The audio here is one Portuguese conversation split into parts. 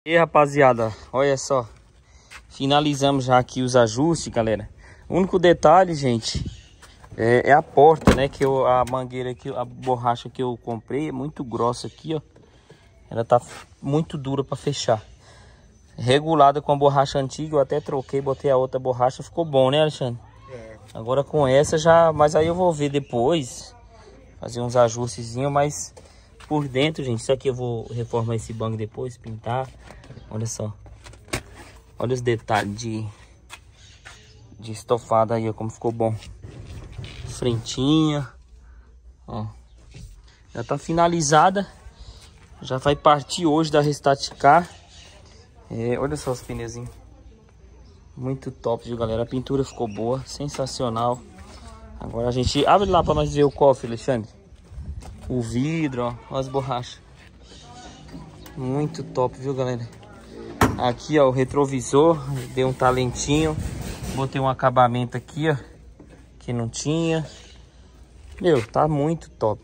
E aí, rapaziada, olha só, finalizamos já aqui os ajustes, galera. O único detalhe, gente, é a porta, né? Que a mangueira aqui, a borracha que eu comprei é muito grossa aqui, ó. Ela tá muito dura para fechar. Regulada com a borracha antiga, eu até troquei, botei a outra borracha, ficou bom, né, Alexandre? É. Agora com essa já, mas aí eu vou ver depois, fazer uns ajustezinhos, mas por dentro, gente, isso aqui eu vou reformar esse banco depois, pintar. Olha só, olha os detalhes de estofado aí, ó, como ficou bom. Frentinha, ó, já tá finalizada, já vai partir hoje da Restaticar. Olha só os pneuzinhos, muito top, viu, galera? A pintura ficou boa, sensacional. Agora a gente abre lá para nós ver o cofre, Alexandre. O vidro, ó, as borrachas. Muito top, viu, galera? Aqui, ó, o retrovisor, deu um talentinho. Botei um acabamento aqui, ó, que não tinha. Meu, tá muito top.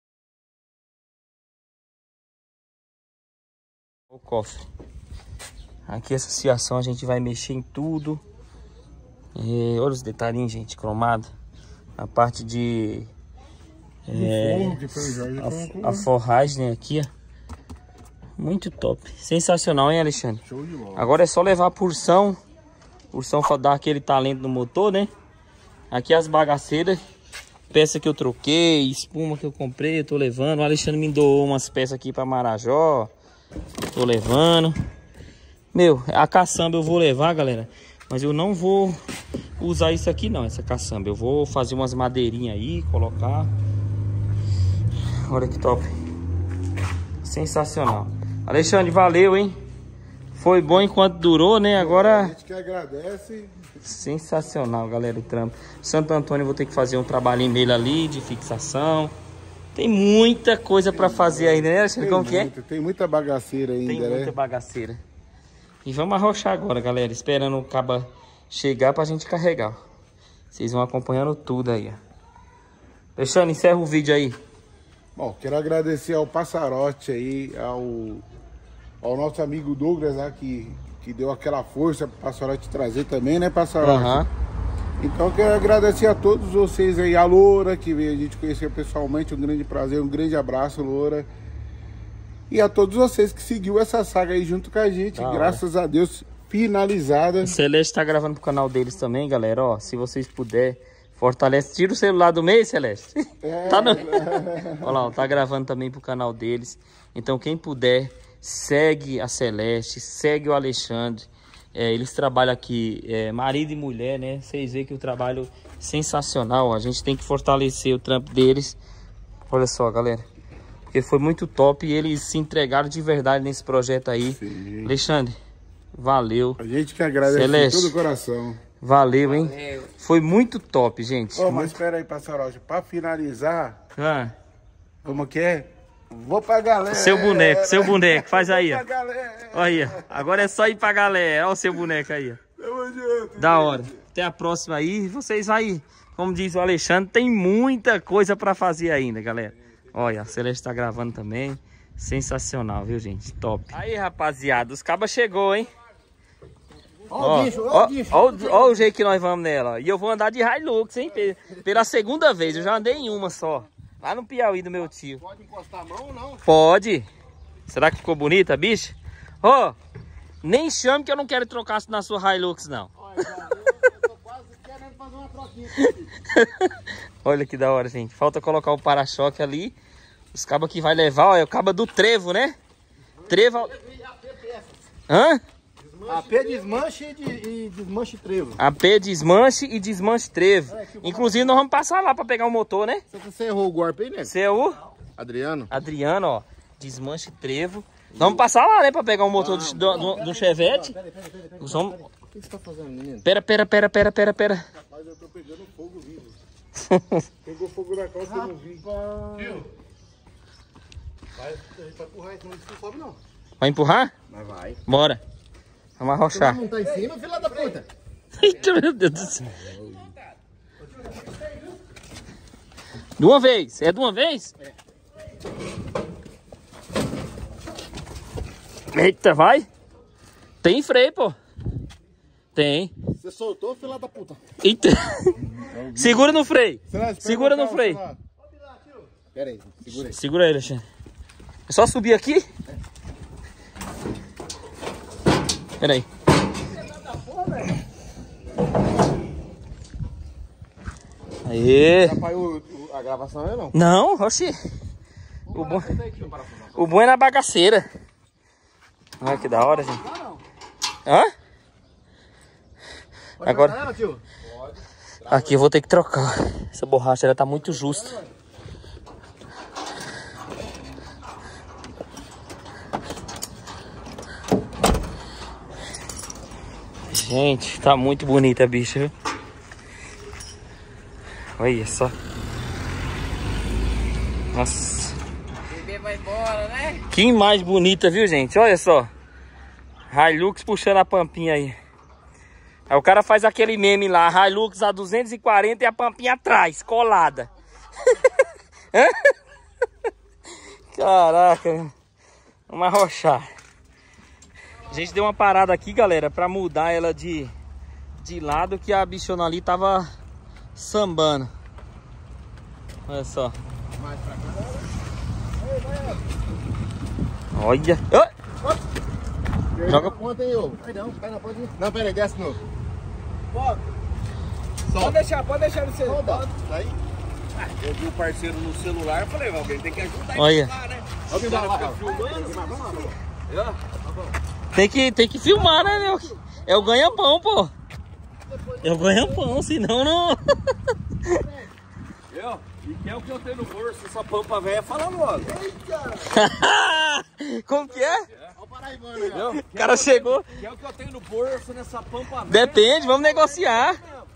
O cofre. Aqui essa fiação a gente vai mexer em tudo. Olha os detalhinhos, gente, cromado. A parte de... a forragem aqui, ó. Muito top. Sensacional, hein, Alexandre? Show de bola. Agora é só levar a porção. Porção pra dar aquele talento no motor, né? Aqui as bagaceiras. Peça que eu troquei, espuma que eu comprei, eu tô levando. O Alexandre me doou umas peças aqui pra Marajó. Tô levando. Meu, a caçamba eu vou levar, galera. Mas eu não vou usar isso aqui não, essa caçamba. Eu vou fazer umas madeirinhas aí, colocar. Olha que top. Sensacional. Alexandre, valeu, hein? Foi bom enquanto durou, né? Agora... A gente que agradece. Sensacional, galera, o trampo. Santo Antônio, eu vou ter que fazer um trabalhinho nele ali, de fixação. Tem muita coisa pra fazer ainda, né, Alexandre? Como que é? Tem muita bagaceira ainda, né? Tem muita bagaceira. E vamos arrochar agora, galera. Esperando o cabo chegar pra gente carregar. Vocês vão acompanhando tudo aí, ó. Alexandre, encerra o vídeo aí. Bom, quero agradecer ao Passarote aí, ao nosso amigo Douglas lá, que deu aquela força pro Passarote trazer também, né, Passarote? Uhum. Então, quero agradecer a todos vocês aí, a Loura, que veio a gente conhecer pessoalmente, um grande prazer, um grande abraço, Loura. E a todos vocês que seguiu essa saga aí junto com a gente, graças a Deus, finalizada. O Celeste tá gravando pro canal deles também, galera, ó, se vocês puderem, fortalece, tira o celular do meio, Celeste. Tá no... Olha lá, ó, tá gravando também pro canal deles. Então, quem puder, segue a Celeste, segue o Alexandre. Eles trabalham aqui, marido e mulher, né? Vocês veem que o trabalho é sensacional. A gente tem que fortalecer o trampo deles. Olha só, galera. Porque foi muito top e eles se entregaram de verdade nesse projeto aí. Sim. Alexandre, valeu. A gente que agradece de todo o coração. Valeu, hein? Valeu. Foi muito top, gente. Mas espera aí, Passarote, pra finalizar, como que é? Vou pra galera. Seu boneco, faz aí, ó. Olha aí, agora é só ir pra galera. Olha o seu boneco aí, ó. Tamo junto. Da hora. Até a próxima aí. Vocês aí, como diz o Alexandre, tem muita coisa pra fazer ainda, galera. Olha, a Celeste tá gravando também. Sensacional, viu, gente? Top. Aí, rapaziada, os cabas chegou, hein? Ó o jeito que nós vamos nela, ó. E eu vou andar de Hilux, hein? Pela segunda vez, eu já andei em uma só. Lá no Piauí do meu tio. Pode encostar a mão ou não? Pode. Será que ficou bonita, bicho? Ó, nem chame que eu não quero trocar na sua Hilux, não. Olha, eu tô quase querendo fazer uma troquinha aqui. Olha que da hora, gente. Falta colocar o para-choque ali. Os cabos que vai levar, ó, é o cabo do trevo, né? Trevo... Hã? AP desmanche e desmanche trevo. AP desmanche e desmanche trevo. Inclusive nós vamos passar lá pra pegar o motor, né? Você errou o golpe aí, né? Você é o? Adriano. Adriano, ó. Desmanche trevo. Vamos passar lá, né? Pra pegar o motor do Chevette. Pera. Vamos... O que você tá fazendo, menino? Pera. Rapaz, eu tô pegando fogo vivo. Pegou fogo na calça e eu não vi. Tio. Vai empurrar, então não sobe não. Vai empurrar? Mas vai. Bora. Vamos arrochar. Não tá em cima, filha da puta. Eita, meu Deus do céu. De uma vez. É de uma vez? É. Eita, vai. Tem freio, pô. Tem. Você soltou, filha da puta. Eita. Segura no freio. Segura no freio. Pera aí, segura aí. Segura aí, Alexandre. É só subir aqui? Pera aí. Aê. Atrapalhou a gravação aí ou não? Não, oxi. O bom é na bagaceira. Olha que da hora, gente. Hã? Agora. Aqui eu vou ter que trocar. Essa borracha ela tá muito justa. Gente, tá muito bonita a bicha, viu? Olha só. Nossa. O bebê vai embora, né? Que mais bonita, viu, gente? Olha só. Hilux puxando a pampinha aí. Aí o cara faz aquele meme lá, Hilux a 240 e a pampinha atrás, colada. Caraca. Vamos arrochar. A gente deu uma parada aqui, galera, pra mudar ela de lado, que a bichona ali tava sambando. Olha só. Mais pra cá. Olha. Joga. Ponta aí, ô. Vai não, cai na ponta aí. Não, pera aí, desce de novo. Pode deixar no seu. Daí. Eu vi o parceiro no celular, falei, alguém tem que ajudar Olha. ele lá, né? Alguém vai lá, Tem que filmar, né, meu? É o ganha-pão, pô. É o ganha-pão, senão não... E que é o que eu tenho no bolso, essa pampa velha fala logo. Como que é? Paraibano, O cara chegou. Que é o que eu tenho no bolso nessa pampa velha. Depende, vamos negociar.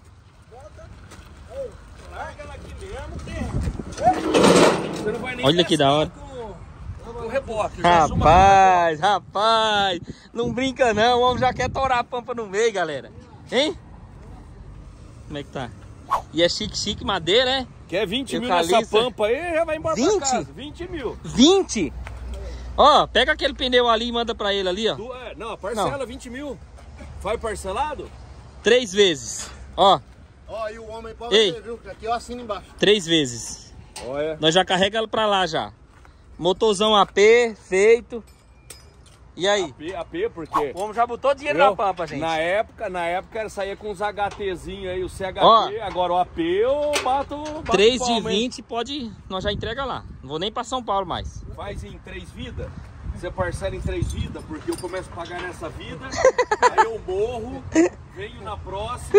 Larga ela aqui mesmo, você não vai nem Olha que da hora. o reboque. Rapaz, não brinca não, o homem já quer torar a pampa no meio, galera. Hein? Como é que tá? E é chique, madeira, é? Quer 20 mil Eucalipto. nessa pampa aí, já vai embora 20? pra casa. 20 mil. 20? Ó, pega aquele pneu ali e manda pra ele ali, ó. Não, parcela 20 mil. Vai parcelado? 3 vezes. Ó, Ó, e o homem pode Ei. ver, viu? Aqui eu assino embaixo. 3 vezes. Olha. Nós já carrega ela pra lá já. Motorzão AP, feito. E aí? AP, porque... O homem já botou dinheiro Eu, na pampa, gente. Na época ela saía com os HTzinhos aí, o CHT, Ó. agora o AP eu bato 3 de palma, hein? 20 pode, nós já entrega lá. Não vou nem pra São Paulo mais. Faz em 3 vidas, você parcela em 3 vidas, porque eu começo a pagar nessa vida, aí eu morro, venho na próxima.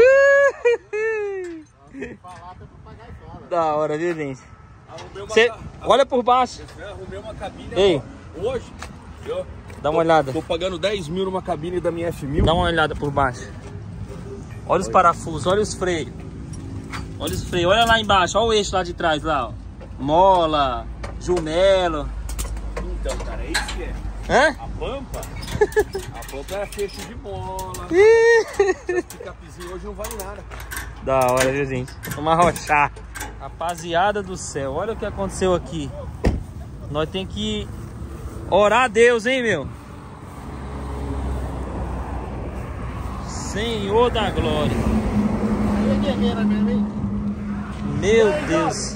Da hora, viu, gente? Arrumei uma, Cê, olha por baixo. arrumei uma cabine. Ei. Ó, hoje, eu Dá uma olhada. tô pagando 10 mil numa cabine da minha F1000. Dá uma olhada por baixo. Olha os parafusos, olha os freios. Olha os freios, olha lá embaixo, olha o eixo lá de trás, lá, ó. Mola, jumelo. Então, cara, é isso que é. Hã? A pampa é fecho de mola. Esse capizinho hoje não vale nada. Da hora, viu, gente? Vamos arrochar. Rapaziada do céu, olha o que aconteceu aqui. Nós tem que orar a Deus, hein, meu? Senhor da glória. Meu Deus.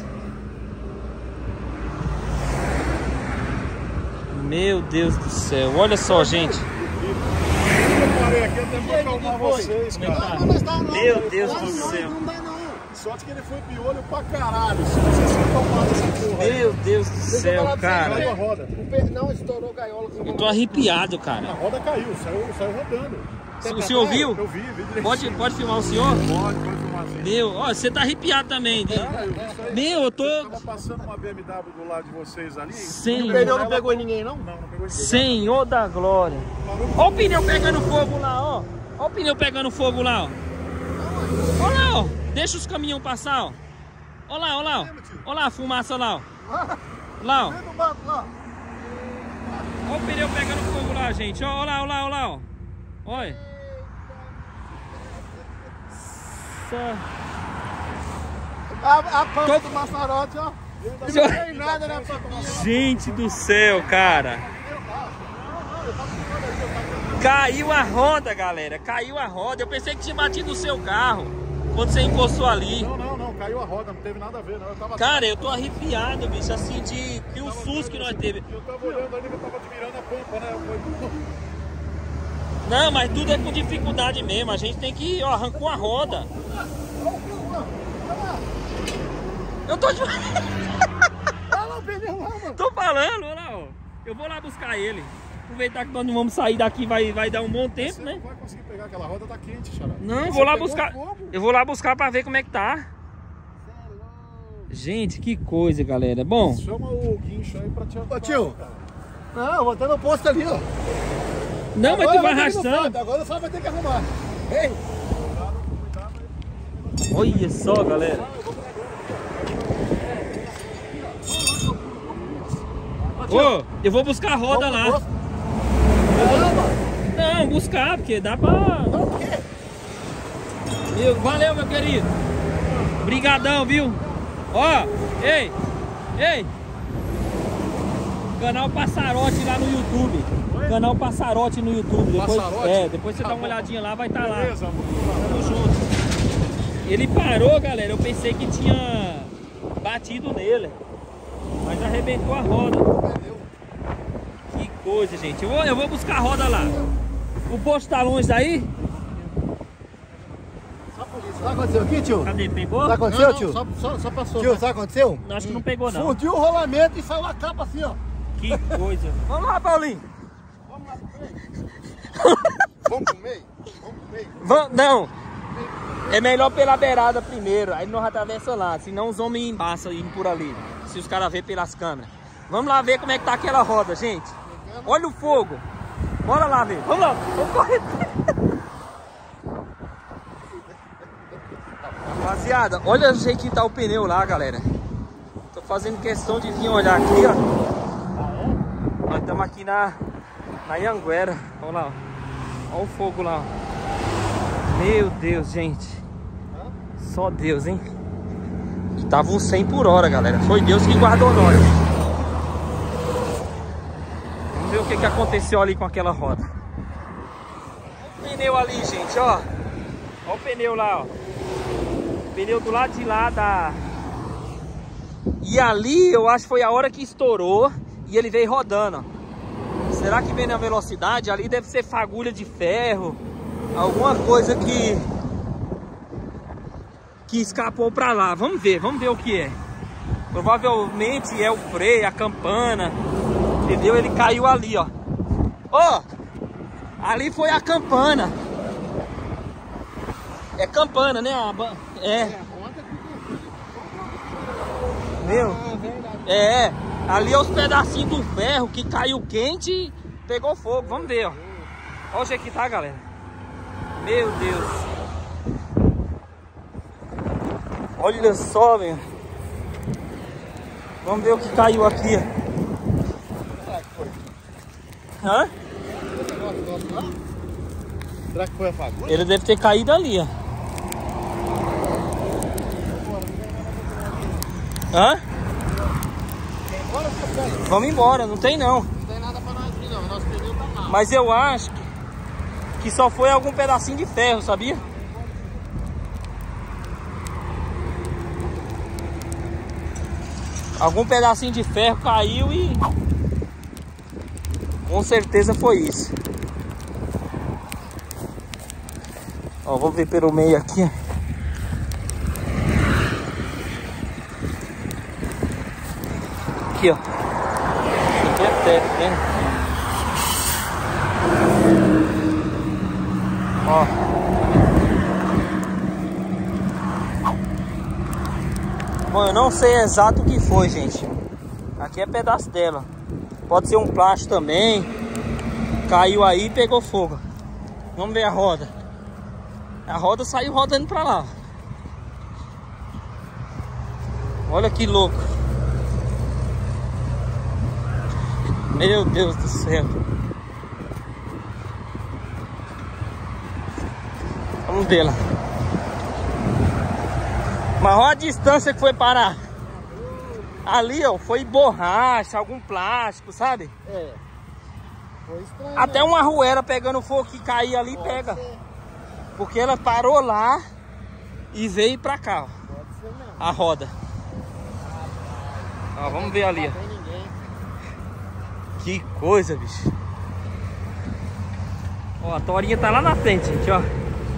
Meu Deus do céu. Olha só, gente. Eu parei aqui até pra acalmar vocês, cara. Meu Deus do céu. Não dá não. Sorte que ele foi piolho pra caralho. Se você se acalmar essa porra aí. Meu Deus do céu, cara. Caiu a roda. O perdão estourou gaiola com Eu tô arrepiado, A cara. roda caiu, saiu rodando. O senhor viu? Eu vi direito. Pode filmar o senhor? Pode filmar assim. Meu, ó, você tá arrepiado também. Eu vi isso aí. Meu, eu tô... Tava passando uma BMW do lado de vocês ali. Senhor, perdão não pegou ninguém, não? Não pegou ninguém. Senhor da glória. Ó o pneu pegando fogo lá, ó. Ó o pneu pegando fogo lá, ó. Ó lá, ó. Deixa os caminhões passar, ó. Ó lá, ó lá, ó. Ó lá a fumaça lá, ó. Lá, ó. Ó o pneu pegando fogo lá, gente. Ó lá, ó lá, ó lá, ó. Olha. A pampa do Massarote, ó. Não tem nada na pampinha. Gente do céu, cara. Caiu a roda, galera. Caiu a roda. Eu pensei que tinha batido o seu carro quando você encostou ali. Não, caiu a roda, não teve nada a ver, não. Cara, eu tô arrepiado, bicho, assim, de que o susto que nós teve. Eu tava olhando ali, eu tava admirando a pampa, né? Não, mas tudo é com dificuldade mesmo. A gente tem que, ó, arrancou a roda. Eu tô de... Tô falando, olha lá, ó. Eu vou lá buscar ele. Aproveitar que nós não vamos sair daqui, vai dar um bom tempo, você né? Não vai conseguir pegar aquela roda, tá quente, xará. Não, eu vou lá buscar. Eu vou lá buscar pra ver como é que tá. Gente, que coisa, galera. Bom. Chama o guincho aí pra te ajudar. Ô tio. Não, eu vou até no posto ali, ó. Não, agora, mas tu vai arrastando. Agora o Fábio vai ter que arrumar. Ei! Olha só, galera. Ô, eu vou buscar a roda lá. Não, buscar, porque dá pra... Valeu, meu querido. Brigadão, viu? Ó, ei. Canal Passarote lá no YouTube. Canal Passarote no YouTube. Depois você dá uma olhadinha lá, vai estar lá. Tamo junto. Ele parou, galera. Eu pensei que tinha batido nele, mas arrebentou a roda. Que coisa, gente. Eu vou buscar a roda lá. O posto tá longe daí? Sabe o que aconteceu aqui, tio? Cadê? Pegou? Sabe o que aconteceu, Não, tio? Só passou. Tio, sabe o que aconteceu? Acho que não pegou, não. Fundiu o rolamento e saiu a capa assim, ó. Que coisa. Vamos lá, Paulinho. Vamos pro meio? Não. É melhor pela beirada primeiro. Aí nós atravessamos lá. Senão os homens passam indo por ali. Se os caras verem pelas câmeras. Vamos lá ver como é que tá aquela roda, gente. Olha o fogo. Bora lá ver. Vamos lá. Vamos correr. Rapaziada, olha o jeito que tá o pneu lá, galera. Tô fazendo questão de vir olhar aqui, ó. Nós estamos aqui na Anhanguera. Olha lá, ó. Olha o fogo lá, ó. Meu Deus, gente. Só Deus, hein? E tava uns 100 por hora, galera. Foi Deus que guardou nós. Vamos ver o que aconteceu ali com aquela roda. Olha o pneu ali, gente, ó. Olha o pneu lá, ó. Pneu do lado de lá da... E ali eu acho que foi a hora que estourou e ele veio rodando, ó. Será que veio na velocidade? Ali deve ser fagulha de ferro, alguma coisa que escapou pra lá. Vamos ver o que é. Provavelmente é o freio, a campana, entendeu? Ele caiu ali, ó. Ó, ali foi a campana. É campana, né? É. Meu. É. Ali é os pedacinhos do ferro que caiu quente e pegou fogo. Vamos ver, ó. Olha o jeito que tá, galera. Meu Deus. Olha só, velho. Vamos ver o que caiu aqui. Hã? Será que foi a fagulha? Ele deve ter caído ali, ó. Hã? Vamos embora, não tem não. Não tem nada pra nós aqui, não. Nosso pneu tá mal. Mas eu acho que só foi algum pedacinho de ferro, sabia? Algum pedacinho de ferro caiu e... com certeza foi isso. Ó, vou ver pelo meio aqui. Aqui, ó. Isso aqui é teto, né? Ó. Bom, eu não sei exato o que foi, gente. Aqui é pedaço dela. Pode ser um plástico também. Caiu aí e pegou fogo. Vamos ver a roda. A roda saiu rodando pra lá. Olha que louco. Meu Deus do céu. Vamos ver lá. Mas olha a distância que foi parar. Ali, ó, foi borracha, algum plástico, sabe? É. Foi estranho, Até né? uma arruela pegando fogo que caía ali, pega. Ser. Porque ela parou lá e veio pra cá, ó, Pode ser mesmo. a roda. Ó, vamos ver ali, ó. Não tem ninguém. Que coisa, bicho. Ó, a torinha tá lá na frente, gente, ó.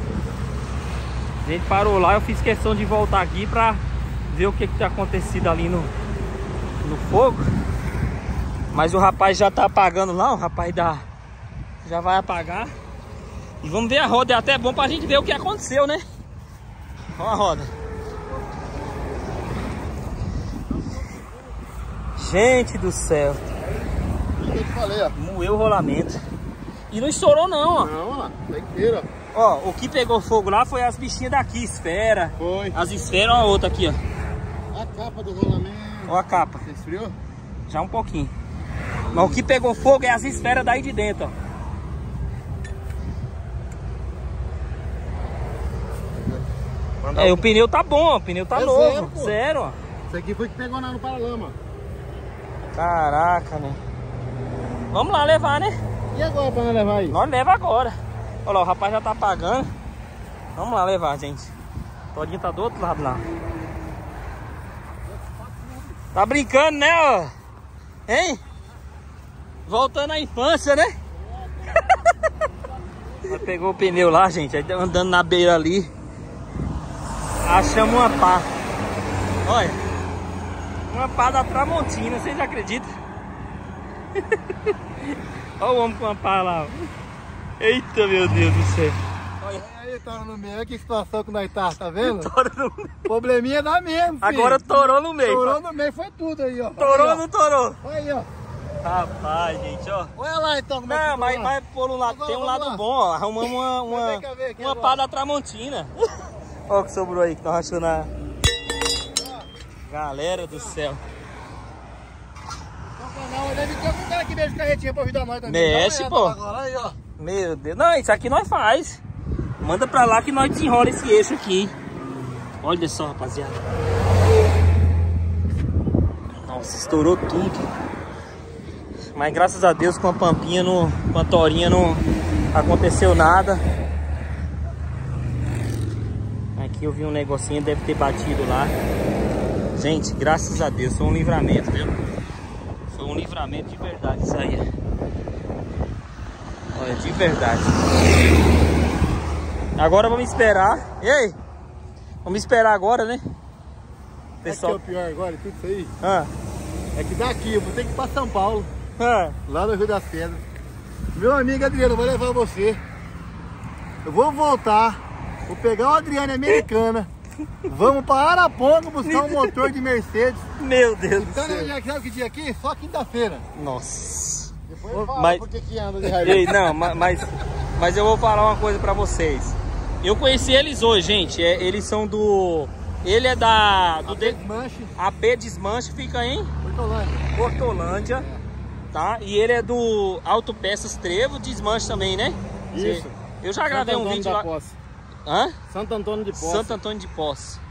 A gente parou lá, eu fiz questão de voltar aqui pra ver o que que tinha acontecido ali no fogo. Mas o rapaz já tá apagando lá, o rapaz já vai apagar. E vamos ver a roda, é até bom pra gente ver o que aconteceu, né? Ó a roda. Gente do céu. O que eu te falei, ó. Moeu o rolamento. E não estourou não, ó. Não, ó. Tá inteiro, ó. Ó, o que pegou fogo lá foi as bichinhas daqui, esfera. Foi. As esferas, ó a outra aqui, ó. A capa do rolamento. Ó a capa. Você esfriou? Já um pouquinho. Mas o que pegou fogo é as esferas daí de dentro, ó. É, o pneu tá bom, ó. O pneu tá É novo. zero, pô. Zero, ó. Isso aqui foi que pegou no paralama. Caraca, né? Vamos lá levar, né? E agora pra nós levar aí? Nós leva agora. Olha lá, o rapaz já tá apagando. Vamos lá levar, gente. O Todinho tá do outro lado lá. Tá brincando, né, ó? Hein? Voltando à infância, né? Nós pegou o pneu lá, gente. Aí andando na beira ali. Achamos uma pá. Olha. Uma pá da Tramontina, vocês acreditam? Olha o homem com uma pá lá. Eita, meu Deus do céu. Olha aí, tá no meio. Olha que situação que nós tá vendo? Torou no meio. Probleminha dá mesmo, filho. Agora torou no meio. Torou no meio, foi tudo aí, ó. Torou Aí, ou não torou? ó. Aí, ó. Rapaz, gente, ó. Olha lá então como é que Não, ficou mas lá. vai por um lado. Agora Tem um vamos lado lá. bom, ó. Arrumamos uma pá da Tramontina. Olha o que sobrou aí, que nós achando na... Galera do céu. Não, deve ter um cara que mexe carretinha pra ajudar nós também. Mexe, Dá uma olhada pô. Agora, aí, ó. Meu Deus. Não, isso aqui nós faz. Manda pra lá que nós desenrola esse eixo aqui. Olha só, rapaziada. Nossa, estourou tudo. Mas graças a Deus com a pampinha, com a torinha não aconteceu nada. Aqui eu vi um negocinho, deve ter batido lá. Gente, graças a Deus, foi um livramento, viu? Foi um livramento de verdade isso aí. Olha, de verdade. Agora vamos esperar. E aí? Vamos esperar agora, né? Pessoal. Sabe o que é o pior agora, tudo isso aí? Ah, É que daqui eu vou ter que ir pra São Paulo, ah. lá no Rio das Pedras. Meu amigo Adriano, eu vou levar você. Eu vou voltar, vou pegar o Adriano Americana. Vamos para Araponga buscar um motor de Mercedes. Meu Deus do Então, céu. sabe que dia aqui? Só quinta-feira. Nossa. Depois eu falo Mas- por que anda de Ei, Hilux. não, mas eu vou falar uma coisa pra vocês. Eu conheci eles hoje, gente. Eles são do... Ele é do Desmanche, AB Desmanche, fica em Hortolândia. Hortolândia, tá? E ele é do Autopeças Trevo, Desmanche também, né? Isso. Eu já gravei um vídeo lá. Hã? Santo Antônio de Posse. Santo Antônio de Posse.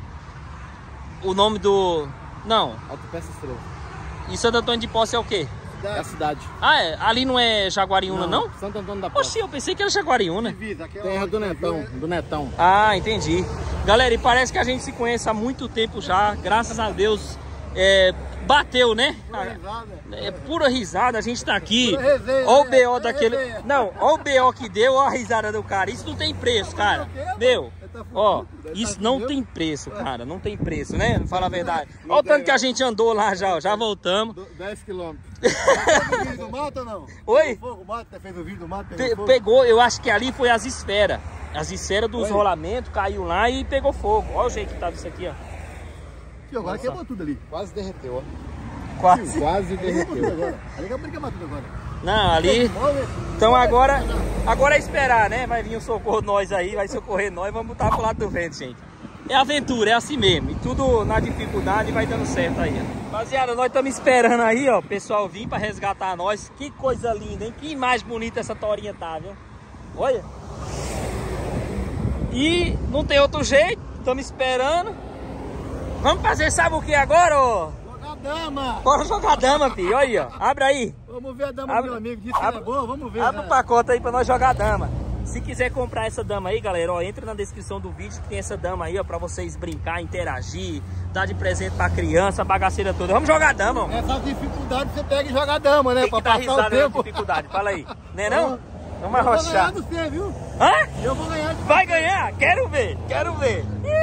O nome do... Não. Autopeças Trevo. E Santo Antônio de Posse é o quê? É a cidade. Ah, é? Ali não é Jaguariúna, não? Santo Antônio da Posse. Oxi, eu pensei que era Jaguariúna. Terra do Netão. Ah, entendi. Galera, e parece que a gente se conhece há muito tempo já. Graças a Deus, bateu, né? É pura risada, a gente tá aqui. Pura resenha, Ó o né? BO daquele... Resenha. Não, ó o BO que deu, ó a risada do cara. Isso não tem preço, cara. Meu, ó, isso não tem preço, cara. Não tem preço, né? Fala a verdade. Ó o tanto que a gente andou lá já, ó, já voltamos. 10 quilômetros. Fez o vídeo do mato ou não? Oi? Pegou fogo, o mato, fez o vídeo do mato, pegou fogo? Pegou, eu acho que ali foi as esferas. As esferas dos Oi? rolamentos, caiu lá e pegou fogo. Olha o jeito que tava isso aqui, ó. Tio, agora queimou tudo ali. Quase derreteu, ó. Quase. Quase derreteu. Agora. Ali acabou de queimar tudo agora. Não, ali... Mole. Então agora é esperar, né? Vai vir um socorro nós aí, vai socorrer nós, vamos botar pro lado do vento, gente. É aventura, é assim mesmo. E tudo na dificuldade vai dando certo aí, ó. Rapaziada, nós estamos esperando aí, ó, o pessoal vir pra resgatar nós. Que coisa linda, hein? Que imagem bonita essa torinha tá, viu? Olha. E não tem outro jeito, estamos esperando. Vamos fazer, sabe o que agora, ó? Jogar dama. Bora jogar dama, filho. Olha aí, ó. Abre aí. Vamos ver a dama do meu amigo. Disse que é boa, vamos ver. Abre o pacote aí pra nós jogar dama. Se quiser comprar essa dama aí, galera, ó, entra na descrição do vídeo que tem essa dama aí, ó, pra vocês brincar, interagir, dar de presente pra criança, a bagaceira toda. Vamos jogar dama, ó. Essas dificuldades você pega e joga dama, né? Tem pra que dar passar risada o tempo. na dificuldade, fala aí. Não é não? Vamos Eu vou arrochar. ganhar do você, viu? Hã? Eu vou ganhar de Vai ganhar? Quero ver, quero ver.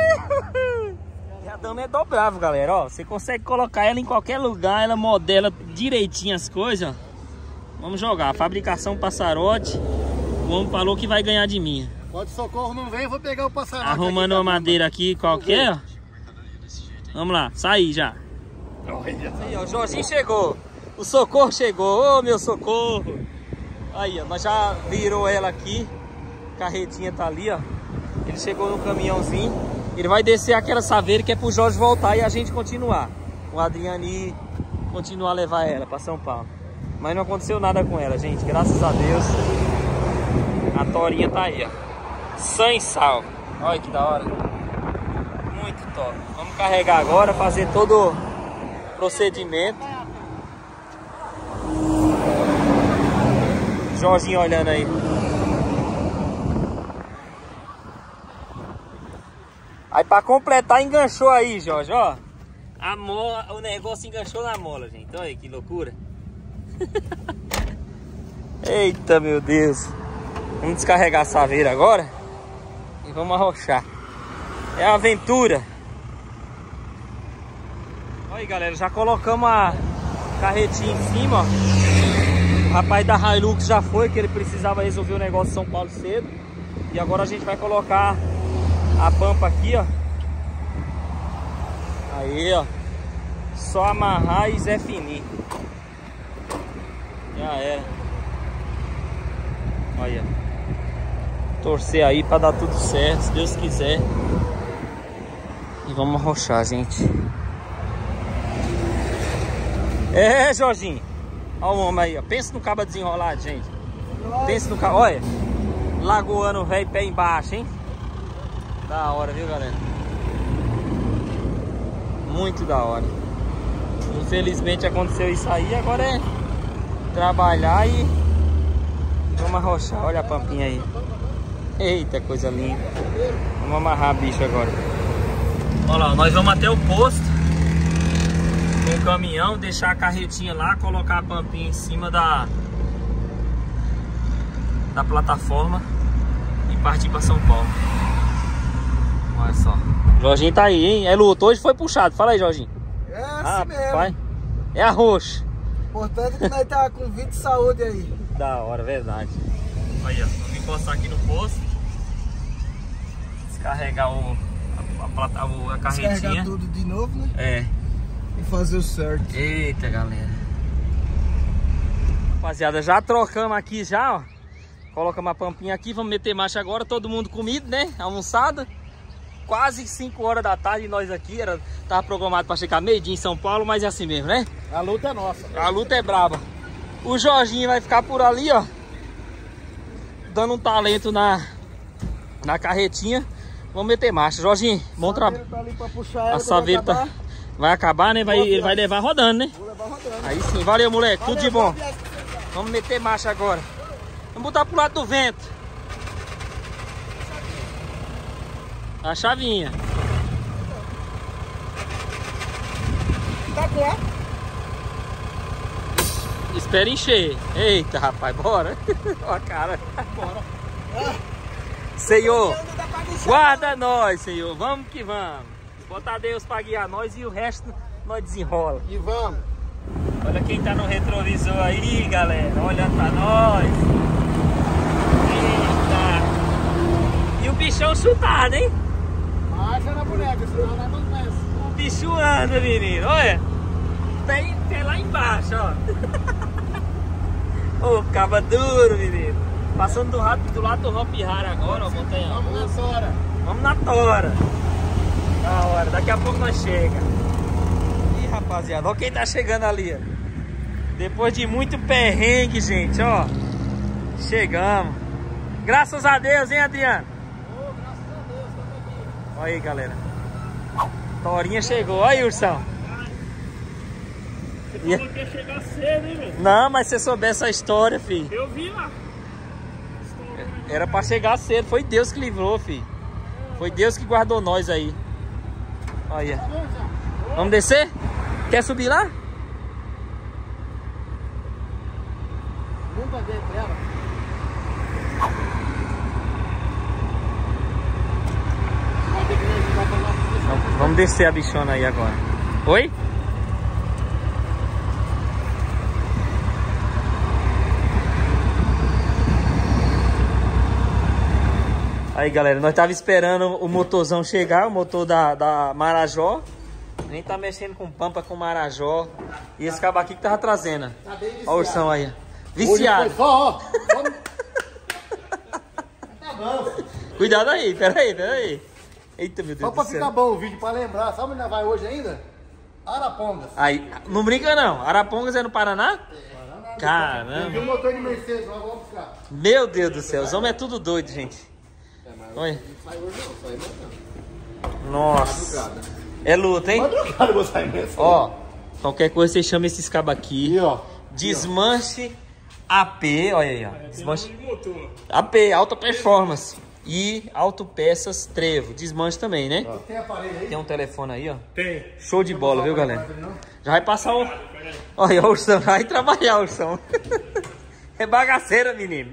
E a dama é dobrável, galera, ó. Você consegue colocar ela em qualquer lugar, ela modela direitinho as coisas, ó. Vamos jogar. Fabricação Passarotti. O homem falou que vai ganhar de mim. Pode socorro, não vem, eu vou pegar o passarote. Arrumando uma madeira aqui qualquer, ó. Vamos lá, saí já. Aí, ó, o Jorginho chegou. O socorro chegou. Ô, meu socorro. Aí, ó, nós já virou ela aqui. A carretinha tá ali, ó. Ele chegou no caminhãozinho. Ele vai descer aquela saveira que é pro Jorge voltar e a gente continuar. O Adriani continuar a levar ela pra São Paulo. Mas não aconteceu nada com ela, gente. Graças a Deus. A torinha tá aí, ó. Sem sal. Olha que da hora. Muito top. Vamos carregar agora, fazer todo o procedimento. Jorginho olhando aí. Aí pra completar, enganchou aí, Jorge, ó. O negócio enganchou na mola, gente. Olha aí que loucura. Eita, meu Deus. Vamos descarregar a saveira agora. E vamos arrochar. É a aventura. Olha aí, galera, já colocamos a carretinha em cima, ó. O rapaz da Hilux já foi, que ele precisava resolver o negócio de São Paulo cedo. E agora a gente vai colocar a pampa aqui, ó. Aí, ó. Só amarrar e Zé finir. Já era. Olha. Torcer aí pra dar tudo certo, se Deus quiser. E vamos arrochar, gente. É, Jorginho. Olha o homem aí, ó. Pensa no cabo desenrolado, gente. Pensa no cabo. Olha. Lagoano velho, pé embaixo, hein? Da hora, viu, galera? Muito da hora. Infelizmente aconteceu isso aí. Agora é trabalhar e vamos arrochar. Olha a pampinha aí. Eita, coisa linda. Vamos amarrar a bicha agora. Olha lá, nós vamos até o posto com o caminhão, deixar a carretinha lá, colocar a pampinha em cima da plataforma e partir para São Paulo. Olha só. Jorginho tá aí, hein? É luto. Hoje foi puxado. Fala aí, Jorginho. É assim mesmo. Pai. É arroxo. Importante que nós tá com vida e saúde aí. Da hora, verdade. Aí, ó. Vamos encostar aqui no posto. Descarregar a carretinha. Descarregar tudo de novo, né? É. E fazer o certo. Eita, galera. Rapaziada, já trocamos aqui já, ó. Colocamos a pampinha aqui. Vamos meter marcha agora. Todo mundo comido, né? Almoçada. Quase 5 horas da tarde e nós aqui. Tava programado para chegar meio-dia em São Paulo, mas é assim mesmo, né? A luta é nossa. A luta é braba. O Jorginho vai ficar por ali, ó. Dando um talento na carretinha. Vamos meter marcha. Jorginho, bom trabalho. A saveira vai acabar, né? Ele vai levar rodando, né? Vou levar rodando. Aí sim, valeu, moleque. Tudo de bom. Vamos meter marcha agora. Vamos botar pro lado do vento. A chavinha. Tá bom? Espera encher. Eita, rapaz, bora. Ó a cara. Bora. Senhor, guarda nós, Senhor. Vamos que vamos. Botar Deus pra guiar nós e o resto nós desenrola. E vamos. Olha quem tá no retrovisor aí, galera. Olhando pra nós. Eita. E o bichão chutado, hein? Marcha na boneca, senão nós não começa. O bicho anda, menino. Olha. Tem lá embaixo, ó. Ô, caba duro, menino. Passando do lado do Hop Hard agora, ó, montanha. Vamos na tora. Vamos na tora. Da hora, daqui a pouco nós chega. Ih, rapaziada, ó quem tá chegando ali, ó. Depois de muito perrengue, gente, ó. Chegamos. Graças a Deus, hein, Adriano? Oh, graças a Deus, estamos aqui. Olha aí, galera. Torinha chegou, olha aí, Ursão. falou que ia chegar cedo, hein, velho? Não, mas se você souber essa história, filho. Eu vi lá. Era pra chegar cedo. Foi Deus que livrou, filho. Foi Deus que guardou nós aí. Olha. Vamos descer? Quer subir lá? Nunca dei pra ela. Vamos descer a bichona aí agora. Oi? Aí, galera, nós tava esperando o motorzão chegar, o motor da Marajó. Nem tá mexendo com pampa, com Marajó. E esse cabo aqui que tava trazendo. Olha o ursão aí. Viciado. Só, ó. Tá bom. Cuidado aí, peraí. Eita, meu Deus Só pra do céu. ficar bom o vídeo, pra lembrar. Sabe onde vai hoje ainda? Arapongas. Aí, não brinca não. Arapongas é no Paraná? Eu Caramba. vi um motor de Mercedes, nós vamos buscar. Meu Deus do céu, os homens é tudo doido, gente. Olha. Não sai hoje não, sai não. Nossa. É luta, hein? Madrugada eu vou sair mesmo. Ó, qualquer coisa você chama esses cabos aqui. E ó. Desmanche AP, olha aí, ó. Desmanche De motor. AP, alta performance. E autopeças Trevo. Desmanche também, né? Tem aparelho aí? Tem um telefone aí, ó. Tem. Show de bola, viu, galera? Já vai passar o... Olha, o Ursão, vai trabalhar, Ursão. É bagaceira, menino.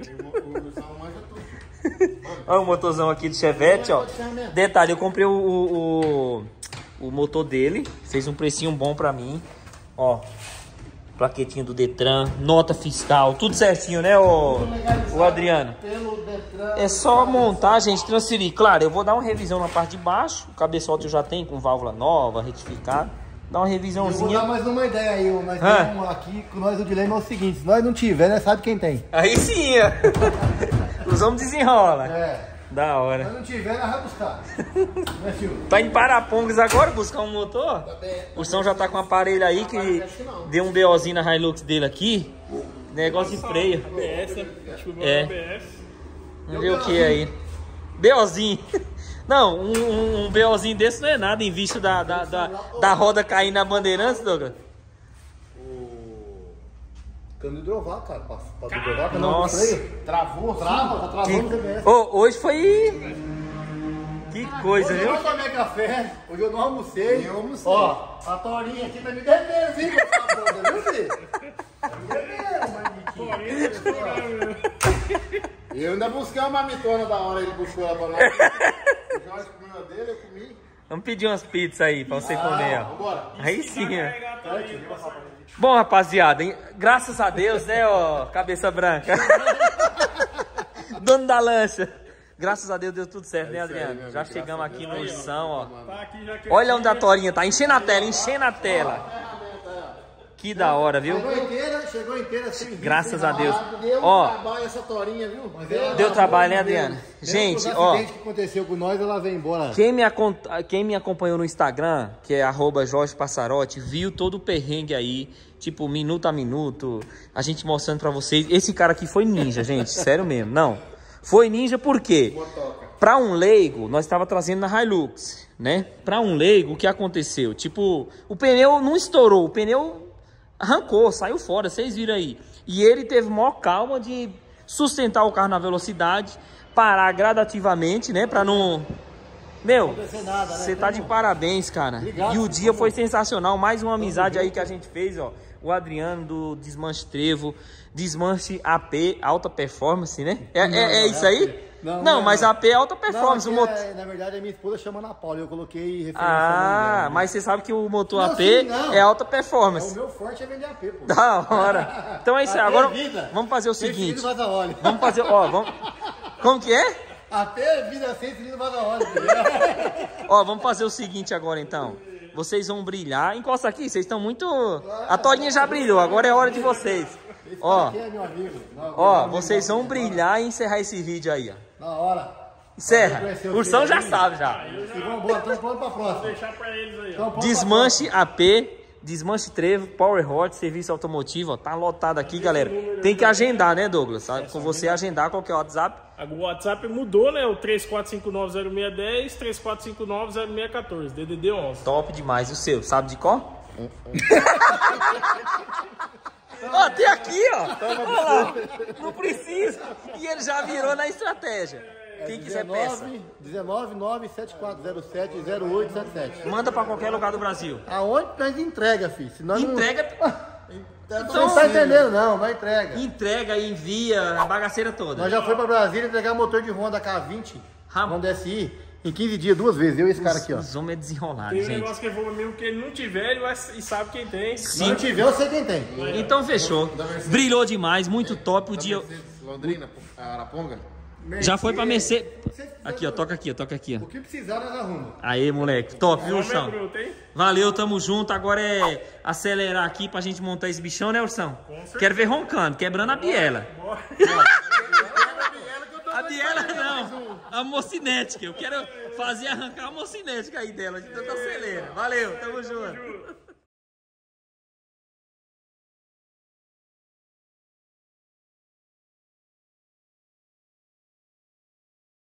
Olha o motorzão aqui do Chevette, ó. Detalhe, eu comprei o motor dele. Fez um precinho bom pra mim. Ó, plaquetinha do Detran, nota fiscal, tudo certinho, né, o Adriano? É só montar, gente, transferir. Claro, eu vou dar uma revisão na parte de baixo. O cabeçote eu já tenho com válvula nova, retificado. Dá uma revisãozinha. Eu vou dar mais uma ideia aí, nós temos aqui com nós o dilema é o seguinte, se nós não tiver, nós sabe quem tem. Aí sim, ó. Os homens desenrolam. É. Da hora. Se nós não tiver, nós vamos buscar. Né, Silvio? Tá em Parapongas agora buscar um motor? O Ursão já tá com um aparelho aí que deu um BOzinho na Hilux dele aqui. Negócio de freio. ABS, choveu É. ABS. Vamos ver o que aí. BOzinho. Não, um BOzinho desse não é nada em vista da roda cair na Bandeirantes, Douglas. Cano hidrovácuo, cara. Pra hidrovácuo, Nossa. não, freio. Travou, tá travando o TBS. Hoje foi... Que coisa, Hoje viu? eu não tomei café, hoje eu não almocei. Eu almocei. Ó, a Torinha aqui tá me devendo, viu? Viu, filho? Tá me devendo, maluquinho. Eu ainda busquei uma mamitona da hora, ele buscou ela pra nós. O Jorge comeu a dele, eu comi. Vamos pedir umas pizzas aí pra você comer, ó. Vambora. Aí sim, ó. Bom, rapaziada, graças a Deus, né, ó, cabeça branca. Dono da lancha. Graças a Deus deu tudo certo, né, Adriano? Já chegamos aqui no Ursão, ó. Olha onde a Torinha tá, enchendo a tela, enchendo a tela. Que da hora, viu? Chegou inteira sem Graças a Deus. Deu Ó, trabalho essa Torinha, viu? deu trabalho, né, Adriano? Gente, ó. O que aconteceu com nós, ela veio embora. Quem me acompanhou no Instagram, que é @JorgePassarotti, viu todo o perrengue aí, tipo, minuto a minuto, a gente mostrando pra vocês. Esse cara aqui foi ninja, gente, sério mesmo. Não, foi ninja por quê? Pra um leigo, nós estava trazendo na Hilux, né? Pra um leigo, o que aconteceu? Tipo, o pneu não estourou, o pneu arrancou, saiu fora, vocês viram aí. E ele teve maior calma de sustentar o carro na velocidade, parar gradativamente, né? Pra não... Meu, você tá de parabéns, cara. E o dia foi sensacional. Mais uma amizade aí que a gente fez, ó. O Adriano do Desmanche Trevo, Desmanche AP, alta performance, né? É isso aí? Não, mas AP é alta performance. Não, o motor... na verdade, a minha esposa chama Ana Paula. Eu coloquei referência. Ah, mas você sabe que o motor Não, AP sim, não. é alta performance. O meu forte é vender AP, pô. Da hora. Então é isso aí. AP Agora é vida. vamos fazer o Sem seguinte. cilindro, vaza óleo. Vamos fazer, ó, vamos... Como que é? AP é vida sem cilindro, vaza óleo. Ó, vamos fazer o seguinte agora então. Vocês vão brilhar. Encosta aqui, vocês estão muito... A Torinha já brilhou, agora é hora de vocês. Ó, Aqui é meu amigo. ó, vocês vão brilhar e encerrar esse vídeo aí, ó. Na hora. Encerra. O Ursão já sabe já. E vamos embora, estamos prontos pra próxima. Deixar pra eles aí, ó. Tamo pronto Desmanche AP, Desmanche Trevo, Power Hot, serviço automotivo, ó. Tá lotado aqui, galera. Tem que agendar, né, Douglas? Sabe? Com você agendar qualquer WhatsApp. O WhatsApp mudou, né? O 34590610, 34590614, DDD 11. Top demais. E o seu, sabe de qual? Ó, tem aqui, ó. Olha lá. Não precisa. E ele já virou na estratégia. Quem quiser peça. 19974070877. Manda pra qualquer lugar do Brasil. Aonde nós entrega, filho? Senão Entrega. Você não tá entendendo, não, mas entrega. Entrega e envia a bagaceira toda. Nós já foi pra Brasília entregar motor de Honda K20, Honda SI, em 15 dias, 2 vezes. Eu e esse cara aqui, ó. Os homens é desenrolados, Tem um gente. negócio que é bom mesmo, que ele não tiver, ele vai, e sabe quem tem. Se não tiver, eu sei quem tem. Então fechou. Brilhou demais, muito top o dia. Londrina, Araponga. Já foi pra Mercedes. Aqui, ó, toca aqui, ó. O que precisar, nós arrumamos. Aê, moleque. Top, viu, Ursão? Bruto, hein? Valeu, tamo junto. Agora é acelerar aqui pra gente montar esse bichão, né, Ursão? Quero ver roncando, quebrando a biela. A biela não, a mocinética. Eu quero fazer arrancar a mocinética aí dela, de tanto acelera. Valeu, tamo junto.